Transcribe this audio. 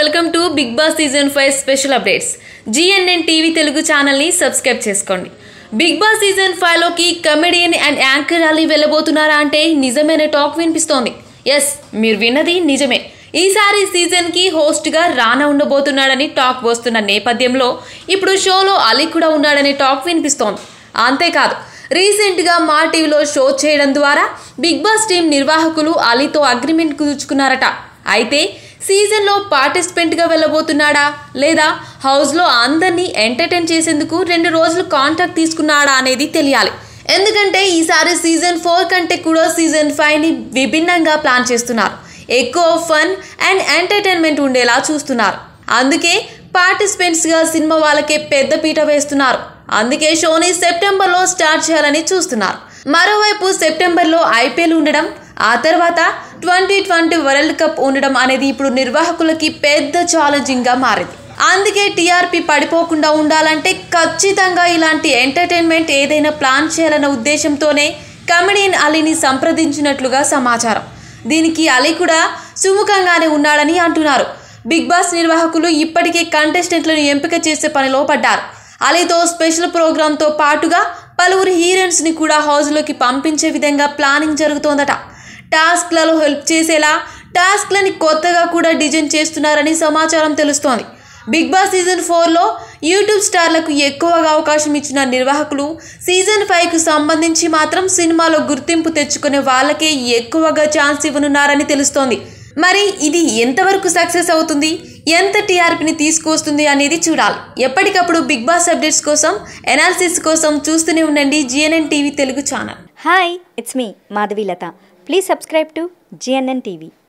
Welcome to Bigg Boss season 5 special updates. GNN TV Telugu channel ని subscribe చేసుకోండి. Bigg Boss season 5 లోకి comedian and anchor Ali వెళ్ళబోతున్నారా అంటే నిజమైన టాక్ వినిపిస్తోంది. ఎస్, మీరు విన్నది నిజమే. ఈసారి సీజన్ కి హోస్ట్ గా రానా ఉండబోతున్నాడని టాక్ వస్తున్న నేపథ్యంలో ఇప్పుడు షోలో అలీ కూడా ఉన్నాడనే టాక్ వినిపిస్తోంది. అంతేకాదు, రీసెంట్ గా మా టీవీలో షో చేయడం ద్వారా బిగ్ బాస్ టీం నిర్వాహకులు అలీతో అగ్రిమెంట్ కుదుర్చుకున్నారట. అయితే సీజన్లో పార్టిసిపెంట్గా వెళ్ళబోతున్నాడా లేదా హౌస్లో అందరినీ ఎంటర్టైన్ చేసేందుకు 2 రోజులు కాంట్రాక్ట్ తీసుకున్నాడా అనేది తెలియాలి. ఎందుకంటే ఈసారి సీజన్ 4 కంటే కూడా సీజన్ 5ని విభిన్నంగా ప్లాన్ చేస్తున్నారు. ఎక్కువ ఫన్ అండ్ ఎంటర్టైన్మెంట్ ఉండేలా చూస్తున్నారు. అందుకే పార్టిసిపెంట్స్గా సినిమా వాళ్ళకే పెద్ద పీట వేస్తున్నారు. అందుకే షోని సెప్టెంబర్లో స్టార్ట్ చేయాలని చూస్తున్నారు. మరోవైపు సెప్టెంబర్లో ఐపీఎల్ ఉండడం, ఆ తర్వాత 2020 వరల్డ్ కప్ ఉండడం అనేది ఇప్పుడు నిర్వాహకులకి పెద్ద ఛాలెంజింగ్గా మారింది. అందుకే టీఆర్పీ పడిపోకుండా ఉండాలంటే ఖచ్చితంగా ఇలాంటి ఎంటర్టైన్మెంట్ ఏదైనా ప్లాన్ చేయాలన్న ఉద్దేశంతోనే కమెడియన్ అలీని సంప్రదించినట్లుగా సమాచారం. దీనికి అలీ కూడా సుముఖంగానే ఉన్నాడని అంటున్నారు. బిగ్ బాస్ నిర్వాహకులు ఇప్పటికే కంటెస్టెంట్లను ఎంపిక చేసే పనిలో పడ్డారు. అలీతో స్పెషల్ ప్రోగ్రాంతో పాటుగా పలువురు హీరోయిన్స్ని కూడా హౌస్లోకి పంపించే విధంగా ప్లానింగ్ జరుగుతోందట. టాస్క్లలో హెల్ప్ చేసేలా టాస్క్లని కొత్తగా కూడా డిజైన్ చేస్తున్నారని సమాచారం తెలుస్తోంది. బిగ్ బాస్ సీజన్ 4లో యూట్యూబ్ స్టార్లకు ఎక్కువగా అవకాశం ఇచ్చిన నిర్వాహకులు సీజన్ 5కు సంబంధించి మాత్రం సినిమాలో గుర్తింపు తెచ్చుకునే వాళ్ళకే ఎక్కువగా ఛాన్స్ ఇవ్వనున్నారని తెలుస్తోంది. మరి ఇది ఎంతవరకు సక్సెస్ అవుతుంది, ఎంత టీఆర్పీని తీసుకొస్తుంది అనేది చూడాలి. ఎప్పటికప్పుడు బిగ్ బాస్ అప్డేట్స్ కోసం, ఎనాలిసిస్ కోసం చూస్తూనే ఉండండి GNN TV Telugu channel. Hi, it's me Madhavilatha. Please subscribe to GNN TV.